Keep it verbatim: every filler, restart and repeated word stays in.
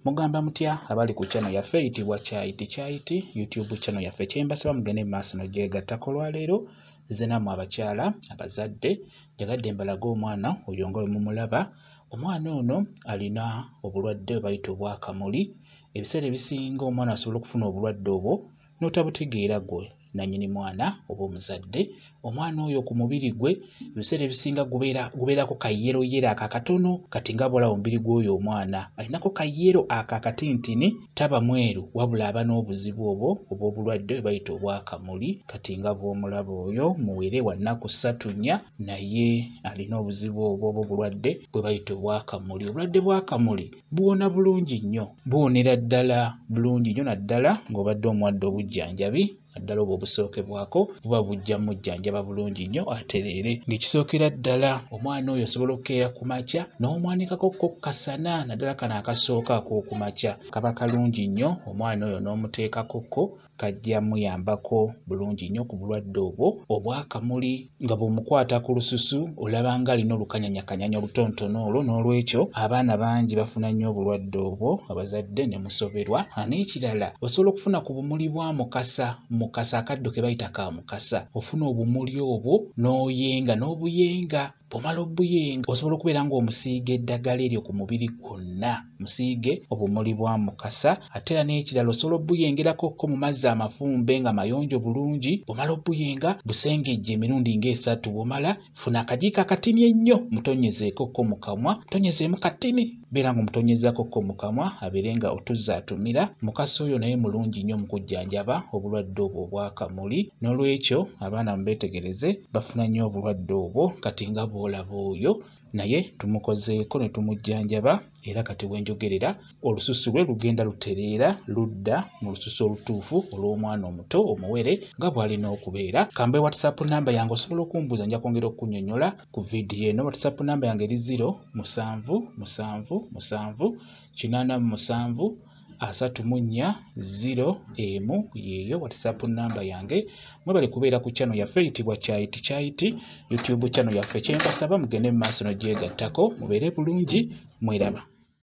Mugamba mutya abali ku channel yaffe eyitibwa Kyaiti Kyaiti YouTube channel yaffe. Kyembasaba mugende mu maaso n'ogyegattako olwaleero nze nammwe abakyala abazadde njagadde mbalaga omwana oyo nga bwe mumulaba. Omwana ono alina obulwadde bayita obwakamuli. Ebiseera ebisinga omwana asobola okufuna obulwadde obwo n'otabutegeera gwe nannyini mwana oba omuzadde. Omwana oyo ku mubiri gwe ebiseera ebisinga gubeera gubeerako kayeroyero aka katono, kati nga bw'olaba omubiri gw'oyo omwana alinako kayero aka katintini, taba mweru wabula aba n'obuzibu obwo obw'obulwadde bayita obwakamuli. Kati nga bw'omulaba oyo muwere wa nnaku ssatu nnya naye alina obuzibu obwo obw'obulwadde bwe bayita obwakamuli. Obulwadde bwakamuli buwona bulungi nnyo, buwonera ddala bulungi nnyo naddala ng'obadde omuwadde obujjanjabi naddala obwo obusookebwako buba bujja mujjanjaba bulungi nnyo atereere. Ng'ekisookera ddala omwana oyo osobola okukeera ku makya n'omwanikako ko kasana, naddala kano akasooka ak'oku makya kaba kalungi nnyo. Omwana oyo n'omuteekako ko kajja muyambako bulungi nnyo ku bulwadde obwo obwakamuli. Nga bw'omukwata ku lususu olaba nga alina olukanyanyakanyanya olutontono olwo, n'olwekyo abaana bangi bafuna nnyo obulwadde obwo, abazadde ne musoberwa. N'ekirala osobola okufuna ku bumuli bwa mukasa, mukasa akaddo ke bayita ka mukasa. Ofuna obumuli obwo n'oyenga n'obuyenga. Bw'omala obuyenga osobola okubeera ng'omusiiga eddagala eryo ku mubiri gwonna, musiige obumuli bwa mukasa. Ate era n'ekirala osobola obuyengerako ko mu mazzi amafumbe nga mayonjo bulungi. Bw'omala obuyenga busengejje emirundi ng'esatu. Bw'omala funa akajiiko akatini ennyo mutonyezeeko ko mu kamwa, mutonyezeemu katini, beera ng'omutonyezaako ko mu kamwa abeere nga otuzza atumira. Mukasa oyo naye mulungi nnyo mu kujjanjaba obulwadde obwo obwakamuli. N'olwekyo abaana mubeetegereze bafuna nnyo obulwadde obwo. Kati nga bw'olaba oyo naye tumukozeeko ne tumujjanjaba, era kati wenjogerera olususu lwe lugenda lutereera ludda mu lususu olutuufu olw'omwana omuto omuwere nga bw'alina okubeera. Kambe WhatsApp namba yange osobola okumbuuza, nja kwongera okunnyonnyola ku vidiyo eno. WhatsApp namba yange eri zero musanvu musanvu musanvu kinaana mu musanvu asatu mu nnya zero emu yeeyo WhatsApp namba yange. Mwebale kubeera ku channel yaffe eyitibwa Kyaiti Kyaiti YouTube channel yaffe. Kyembasaba mugende mu maaso n'ogyegattako mubeere bulungi, mweraba.